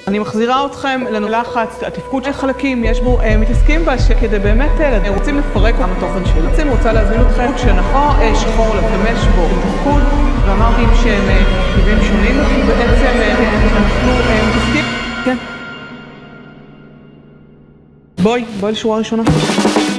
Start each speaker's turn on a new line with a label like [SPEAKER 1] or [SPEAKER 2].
[SPEAKER 1] אני מחזירה אתכם ללחץ, התפקוד של חלקים, יש בו, מתעסקים בה שכדי באמת רוצים לפרק עם התוכן שלו. בעצם רוצה להזמין אתכם שאנחנו שחור לבמש בו תפקוד, ואמרתי שהם טבעים שונים, בעצם אנחנו מתעסקים, כן. בואי לשורה ראשונה.